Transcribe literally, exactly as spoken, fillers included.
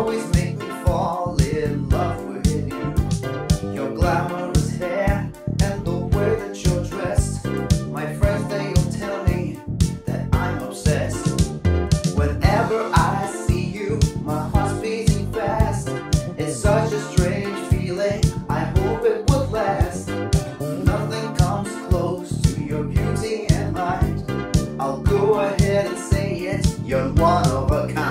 always make me fall in love with you. Your glamorous hair and the way that you're dressed, my friends, they all tell me that I'm obsessed. Whenever I see you, my heart's beating fast. It's such a strange feeling, I hope it would last. Nothing comes close to your beauty and mind. I'll go ahead and say it, you're one of a kind.